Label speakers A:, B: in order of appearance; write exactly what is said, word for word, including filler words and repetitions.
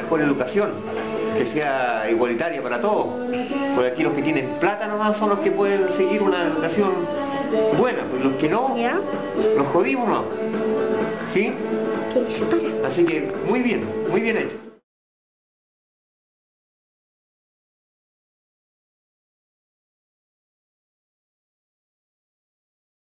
A: mejor educación, que sea igualitaria para todos. Porque aquí los que tienen plata nomás son los que pueden seguir una educación buena, pues los que no,
B: ¿Ya?
A: los jodimos no. ¿Sí?
B: ¿Qué pasa?
A: Así que muy bien, muy bien hecho.